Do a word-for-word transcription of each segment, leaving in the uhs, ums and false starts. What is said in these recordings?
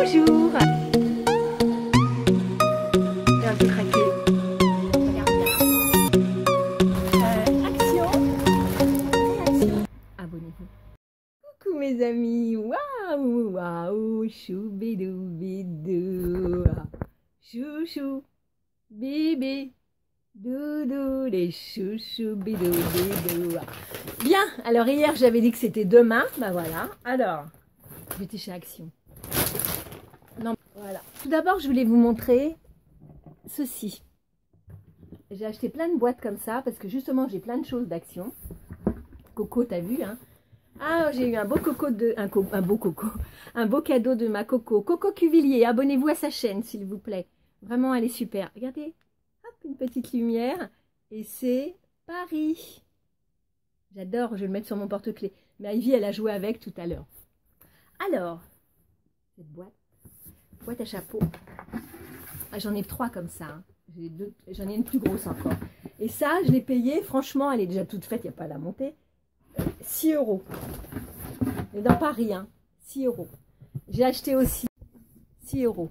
bonjour. J'ai un peu craqué. Regarde bien. Euh, action. Action. Abonnez-vous. Coucou mes amis. Waouh, waouh. Choubidou, bidou. Chouchou. Bibi. Doudou, les chouchous, bidou, bidou. Bien, alors hier j'avais dit que c'était demain, ben voilà. Alors, j'étais chez Action. Non, voilà. Tout d'abord, je voulais vous montrer ceci. J'ai acheté plein de boîtes comme ça parce que justement j'ai plein de choses d'Action. Coco, t'as vu, hein? Ah, j'ai eu un beau coco de, un, co, un beau coco, un beau cadeau de ma Coco, Coco Cuvillier. Abonnez-vous à sa chaîne, s'il vous plaît. Vraiment, elle est super. Regardez. Une petite lumière et c'est Paris. J'adore, je vais le mettre sur mon porte-clés. Mais Ivy, elle a joué avec tout à l'heure. Alors, cette boîte, boîte à chapeau. Ah, j'en ai trois comme ça. Hein. J'en ai, ai une plus grosse encore. Et ça, je l'ai payé, franchement, elle est déjà toute faite, il n'y a pas à la monter. six euros. Et dans Paris, hein, six euros. J'ai acheté aussi six euros.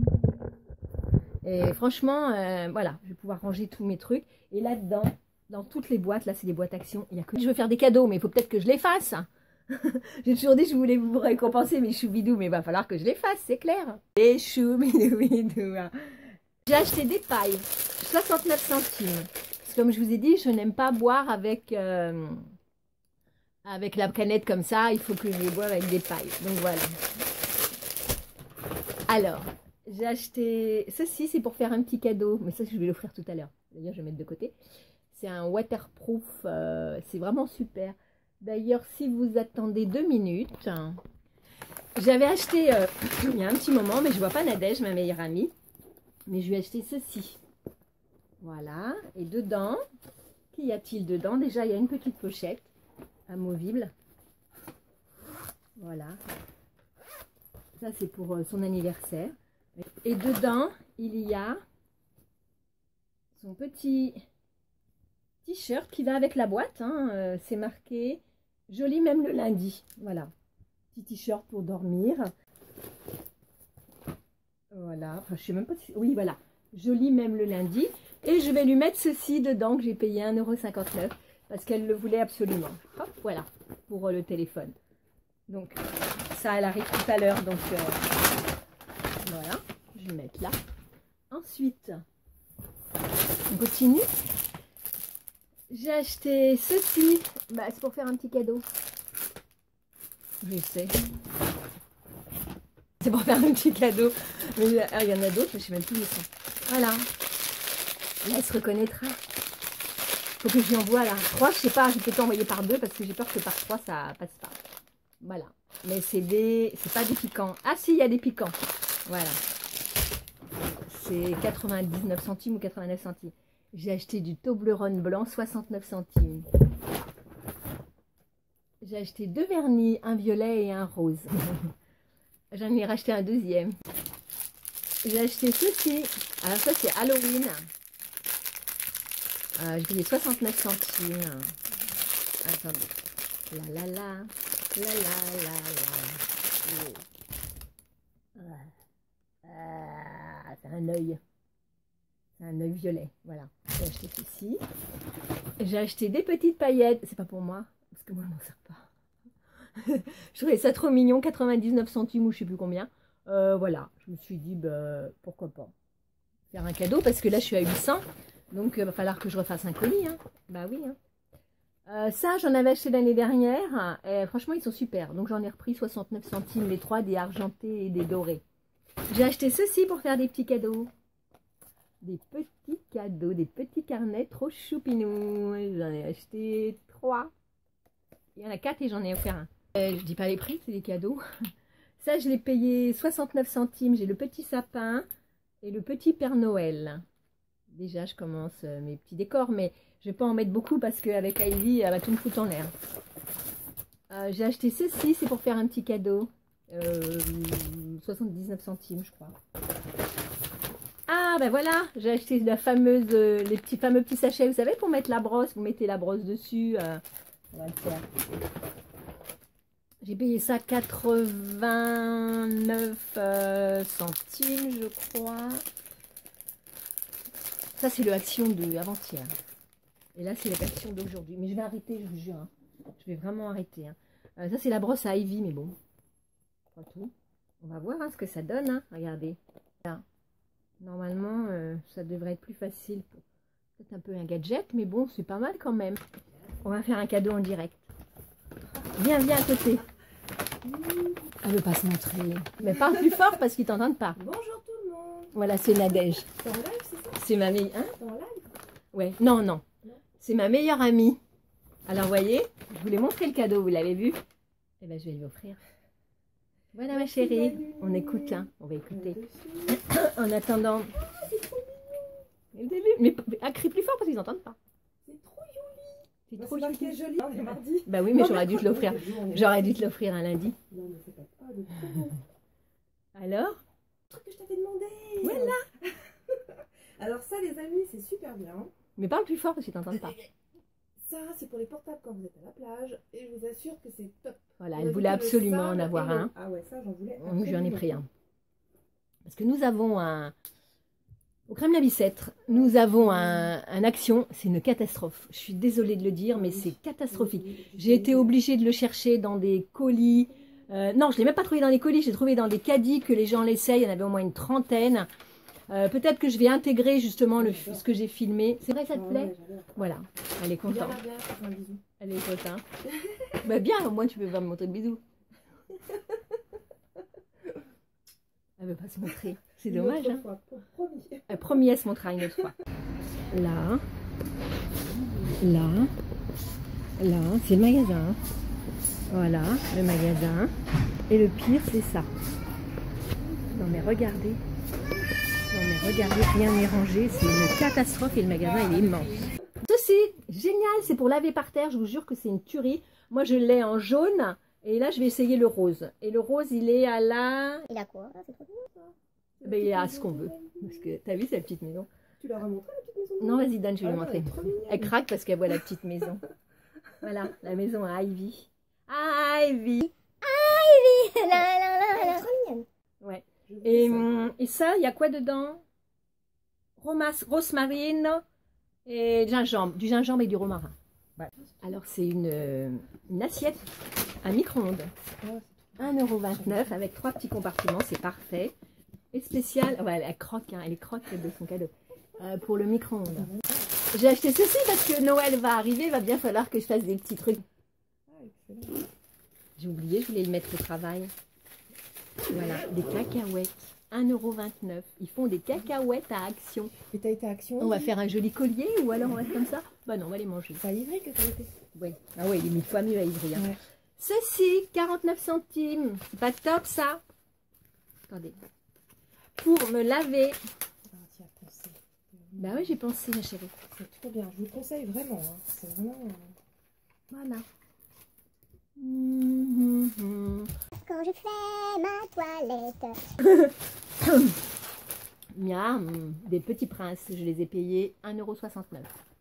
Et franchement, euh, voilà, je vais pouvoir ranger tous mes trucs. Et là-dedans, dans toutes les boîtes, là, c'est des boîtes Action. Il y a que je veux faire des cadeaux, mais il faut peut-être que je les fasse. J'ai toujours dit que je voulais vous récompenser mes choubidous, mais il va falloir que je les fasse, c'est clair. Les choubidous. J'ai acheté des pailles, soixante-neuf centimes. Parce que comme je vous ai dit, je n'aime pas boire avec, euh, avec la canette comme ça. Il faut que je les boive avec des pailles. Donc voilà. Alors... J'ai acheté ceci, c'est pour faire un petit cadeau, mais ça je vais l'offrir tout à l'heure. D'ailleurs je vais mettre de côté. C'est un waterproof, euh, c'est vraiment super. D'ailleurs si vous attendez deux minutes, j'avais acheté euh, il y a un petit moment, mais je vois pas Nadège, ma meilleure amie. Mais je lui ai acheté ceci. Voilà, et dedans, qu'y a-t-il dedans? Déjà il y a une petite pochette amovible. Voilà. Ça c'est pour euh, son anniversaire. Et dedans, il y a son petit t-shirt qui va avec la boîte. Hein. Euh, c'est marqué « Joli même le lundi ». Voilà. Petit t-shirt pour dormir. Voilà. Enfin, je sais même pas si... Oui, voilà. « Joli même le lundi ». Et je vais lui mettre ceci dedans que j'ai payé un euro cinquante-neuf parce qu'elle le voulait absolument. Hop, voilà. Pour euh, le téléphone. Donc, ça, elle arrive tout à l'heure. Donc... Euh... Voilà, je vais mettre là. Ensuite, on continue. J'ai acheté ceci. Bah, c'est pour faire un petit cadeau. Je sais. C'est pour faire un petit cadeau. Mais il y en a d'autres, je ne sais même plus où ils sont. Voilà. Là, elle se reconnaîtra. Faut que je lui envoie là. Trois, je sais pas, je vais peut-être envoyer par deux parce que j'ai peur que par trois, ça passe pas. Voilà. Mais c'est des... c'est pas des piquants. Ah si, il y a des piquants. Voilà, c'est quatre-vingt-dix-neuf centimes ou quatre-vingt-neuf centimes. J'ai acheté du Toblerone blanc, soixante-neuf centimes. J'ai acheté deux vernis, un violet et un rose. J'en ai racheté un deuxième. J'ai acheté ceci. Alors ça c'est Halloween. Euh, j'ai payé soixante-neuf centimes. Attendez. La la la. La la la la. Oh. Ah, c'est un œil. C'est un œil violet. Voilà. J'ai acheté ceci. J'ai acheté des petites paillettes. C'est pas pour moi. Parce que moi, je m'en sers pas. Je trouvais ça trop mignon. quatre-vingt-dix-neuf centimes ou je sais plus combien. Euh, voilà. Je me suis dit, bah, pourquoi pas. Faire un cadeau. Parce que là, je suis à huit cents. Donc, il euh, va falloir que je refasse un colis. Hein. Bah oui. Hein. Euh, ça, j'en avais acheté l'année dernière. Et franchement, ils sont super. Donc, j'en ai repris soixante-neuf centimes. Les trois, des argentés et des dorés. J'ai acheté ceci pour faire des petits cadeaux. Des petits cadeaux, des petits carnets trop choupinous. J'en ai acheté trois. Il y en a quatre et j'en ai offert un. Euh, je dis pas les prix, c'est des cadeaux. Ça, je l'ai payé soixante-neuf centimes. J'ai le petit sapin et le petit Père Noël. Déjà, je commence mes petits décors, mais je vais pas en mettre beaucoup parce qu'avec Ivy, elle va tout me foutre en l'air. Euh, J'ai acheté ceci, c'est pour faire un petit cadeau. Euh, soixante-dix-neuf centimes je crois. Ah ben voilà, j'ai acheté la fameuse, euh, les petits fameux petits sachets, vous savez, pour mettre la brosse, vous mettez la brosse dessus. Euh, on va le faire. J'ai payé ça quatre-vingt-neuf euh, centimes, je crois. Ça, c'est le action de avant-hier. Et là, c'est la version d'aujourd'hui. Mais je vais arrêter, je vous jure. Hein. Je vais vraiment arrêter. Hein. Euh, ça, c'est la brosse à Ivy, mais bon. Pas tout. On va voir hein, ce que ça donne. Hein. Regardez. Là. Normalement, euh, ça devrait être plus facile. Peut-être un peu un gadget, mais bon, c'est pas mal quand même. On va faire un cadeau en direct. Viens, viens à côté. Elle veut pas se montrer. Mais parle plus fort parce qu'ils t'entendent pas. Bonjour tout le monde. Voilà, c'est Nadège. T'es en live, c'est ça? C'est ma meilleure... Hein? T'es en live? Ouais. Non, non. non. C'est ma meilleure amie. Alors, vous voyez, je voulais montrer le cadeau. Vous l'avez vu? Eh bien, je vais lui offrir. Voilà, ma chérie. On écoute, hein. On va écouter. En attendant... Ah, c'est trop mignon. Vous avez vu? Mais, mais ah, crie plus fort parce qu'ils n'entendent pas. C'est trop joli. C'est Bah, trop marqué joli. joli. On est mardi. Bah oui, mais Non, j'aurais dû te l'offrir. J'aurais dû te l'offrir un lundi. Non, mais c'est pas ah, il est trop beau. Alors? Le truc que je t'avais demandé. Voilà. Alors ça, les amis, c'est super bien. Mais parle plus fort parce qu'ils t'entendent pas. Ça, c'est pour les portables quand vous êtes à la plage. Et je vous assure que c'est top. Voilà, On elle a voulait vu que le absolument en sable avoir et le- un. Ah ouais, ça, j'en voulais. Moi, j'en ai absolument. pris un. Parce que nous avons un... Au Kremlin Bicêtre, nous avons un, un action. C'est une catastrophe. Je suis désolée de le dire, mais c'est catastrophique. J'ai été obligée de le chercher dans des colis. Euh, non, je ne l'ai même pas trouvé dans les colis. J'ai trouvé dans des caddies que les gens l'essayent. Il y en avait au moins une trentaine. Euh, Peut-être que je vais intégrer justement le, ce que j'ai filmé. C'est vrai, ça te Ah plaît? ouais, j'adore. Voilà, elle est Bien, contente. bien, bien, fais un bisou. Elle est contente. Bah bien, au moins tu peux pas me montrer le bisou. Elle veut pas se montrer. C'est Une dommage. autre Hein. fois, pour- promis. Elle promis, elle se montrera une autre fois. Là, là, là, c'est le magasin. Voilà, le magasin. Et le pire, c'est ça. Non mais regardez. Non mais regardez, rien n'est rangé. C'est une catastrophe et le magasin, il est immense. Ceci, génial, c'est pour laver par terre. Je vous jure que c'est une tuerie. Moi, je l'ai en jaune. Et là, je vais essayer le rose. Et le rose, il est à la... Il a quoi? Ah, c'est trop bien ça. Ben, il est à ce qu'on veut. Parce que, t'as vu, c'est la petite maison. Tu leur as montré la petite maison? Non, vas-y, Dan, je vais Ah lui non, montrer. elle est trop mignonne. Elle craque parce qu'elle voit la petite maison. Voilà, la maison à Ivy. Ivy. La, la, la, la. Elle est trop mignonne. Ouais. Je veux Et, ça. hum, et ça, il y a quoi dedans? Romas, rosmarine et gingembre. Du gingembre et du romarin. Voilà. Alors, c'est une, euh, une assiette à micro-ondes. Ah, un euro vingt-neuf avec trois petits compartiments, c'est parfait. Et spécial, ouais, elle croque, hein, elle est croque de son cadeau. Euh, pour le micro-ondes. J'ai acheté ceci parce que Noël va arriver, il va bien falloir que je fasse des petits trucs. Ah, excellent. J'ai oublié, je voulais le mettre au travail. Voilà, des cacahuètes. un euro vingt-neuf. Ils font des cacahuètes à Action. Et t'as été à Action? On va faire un joli collier ou alors on va être comme ça? Bah non, on va les manger. C'est à Ivry que t'as été? Oui. Ah ouais, il est mille fois mieux à Ivry. Hein. Ouais. Ceci, quarante-neuf centimes. C'est pas top ça? Attendez. Pour me laver. Ah, t'y as pensé. Bah oui, j'ai pensé, ma chérie. C'est trop bien. Je vous le conseille vraiment. Hein. C'est vraiment. euh, Voilà. Mmh, mmh. Quand je fais ma toilette. Miam, des petits princes, je les ai payés un euro soixante-neuf.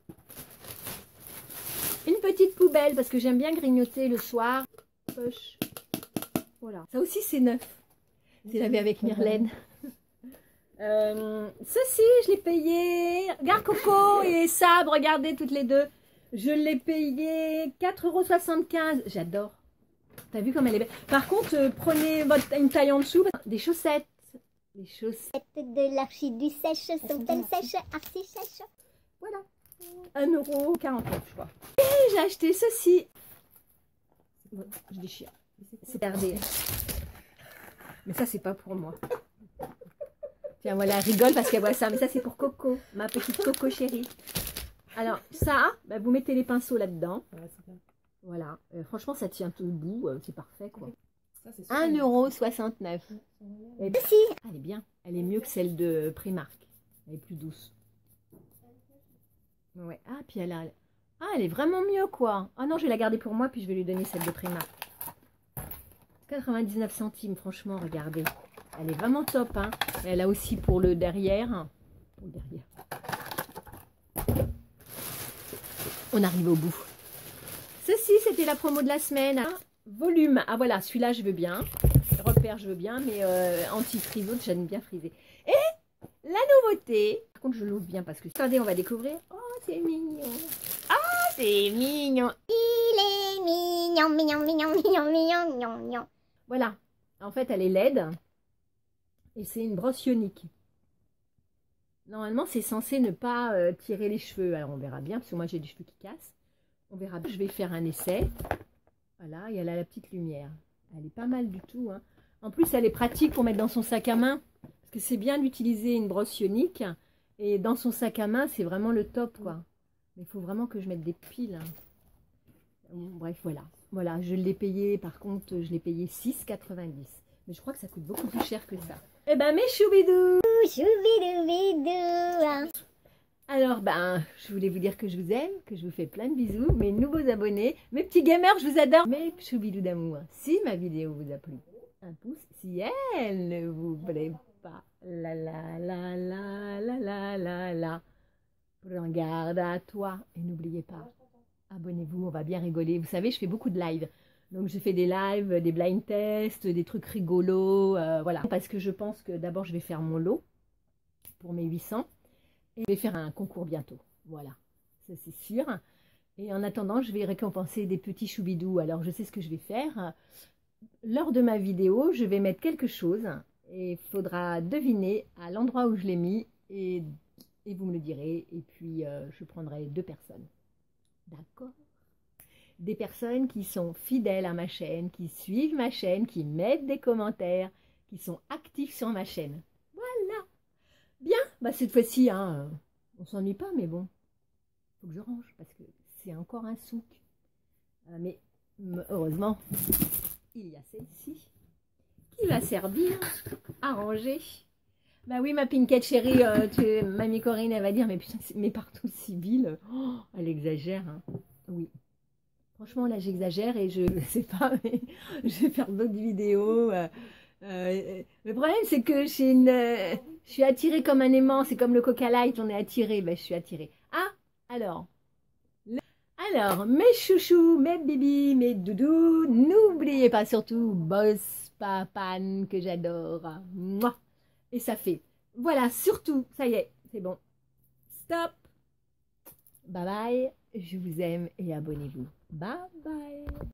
Une petite poubelle parce que j'aime bien grignoter le soir. Poche. Voilà. Ça aussi c'est neuf. C'est lavé avec Myrlène. Euh, ceci, je l'ai payé. Regarde Coco et Sab, regardez toutes les deux. Je l'ai payé quatre euros soixante-quinze. J'adore. T'as vu comme elle est belle. Par contre, euh, prenez votre, une taille en dessous. Des chaussettes. Des chaussettes. De l'archi sèche, sont-elles sèches, archi sèches? Voilà. un euro quarante-neuf, je crois. Et j'ai acheté ceci. Bon, je déchire. C'est gardé. Mais ça, c'est pas pour moi. Tiens, voilà, elle rigole parce qu'elle voit ça. Mais ça, c'est pour Coco, ma petite Coco chérie. Alors, ça, bah, vous mettez les pinceaux là-dedans. Ouais, c'est bien. Voilà. Euh, franchement, ça tient tout debout. Euh, c'est parfait, quoi. Ça, c'est super un bien. euro soixante-neuf. Et Si. elle est bien. Elle est mieux que celle de Primark. Elle est plus douce. Ouais. Ah, puis elle a... Ah, elle est vraiment mieux, quoi. Ah non, je vais la garder pour moi, puis je vais lui donner celle de Primark. quatre-vingt-dix-neuf centimes, franchement, regardez. Elle est vraiment top, hein. Et elle a aussi pour le derrière. Pour le derrière. On arrive au bout. Ceci, c'était la promo de la semaine. volume. Ah voilà, celui-là, je veux bien. Repère, je veux bien, mais euh, anti-friseau, j'aime bien friser. Et la nouveauté, par contre, je l'ouvre bien parce que... Attendez, on va découvrir. Oh, c'est mignon. Oh, c'est mignon. Il est mignon, mignon, mignon, mignon, mignon, mignon, mignon. Voilà. En fait, elle est L E D. Et c'est une brosse ionique. Normalement, c'est censé ne pas euh, tirer les cheveux. Alors, on verra bien, parce que moi, j'ai des cheveux qui cassent. On verra bien. Je vais faire un essai. Voilà, et elle a la petite lumière. Elle est pas mal du tout. Hein. En plus, elle est pratique pour mettre dans son sac à main. Parce que c'est bien d'utiliser une brosse ionique. Et dans son sac à main, c'est vraiment le top, quoi. Mais il faut vraiment que je mette des piles. Hein. Bon, bref, voilà. Voilà, je l'ai payé, par contre, je l'ai payé six quatre-vingt-dix. Mais je crois que ça coûte beaucoup plus cher que ça. Eh ben, mes choubidous! Choubidoubidou. Alors, ben, je voulais vous dire que je vous aime, que je vous fais plein de bisous, mes nouveaux abonnés, mes petits gamers, je vous adore. Mes choubidous d'amour, si ma vidéo vous a plu, un pouce. Si elle ne vous plaît pas, la la la la la la la la, prends garde à toi. Et n'oubliez pas, abonnez-vous, on va bien rigoler. Vous savez, je fais beaucoup de lives. Donc, je fais des lives, des blind tests, des trucs rigolos, euh, voilà. Parce que je pense que d'abord, je vais faire mon lot pour mes huit cents. Et je vais faire un concours bientôt. Voilà, ça c'est sûr. Et en attendant, je vais récompenser des petits choubidous. Alors, je sais ce que je vais faire. Lors de ma vidéo, je vais mettre quelque chose. Et il faudra deviner à l'endroit où je l'ai mis. Et, et vous me le direz. Et puis, euh, je prendrai deux personnes. D'accord ? Des personnes qui sont fidèles à ma chaîne, qui suivent ma chaîne, qui mettent des commentaires, qui sont actifs sur ma chaîne. Voilà. Bien, bah cette fois-ci, hein, on s'ennuie pas, mais bon, faut que je range parce que c'est encore un souk. Euh, mais heureusement, il y a celle-ci qui va servir à ranger. Bah oui, ma Pinkette chérie, euh, tu, mamie Corinne, elle va dire, mais putain, mais partout Sibylle, oh, elle exagère. Hein. Oui. Franchement, là, j'exagère et je ne sais pas, mais je vais faire d'autres vidéos. Euh, euh, le problème, c'est que je suis, une, euh, je suis attirée comme un aimant. C'est comme le Coca Light, on est attiré. Ben, je suis attirée. Ah, alors. Le... Alors, mes chouchous, mes bibis, mes doudous, n'oubliez pas surtout Boss Papan que j'adore. Mouah. Et ça fait. Voilà, surtout, ça y est, c'est bon. Stop. Bye bye. Je vous aime et abonnez-vous. Bye bye.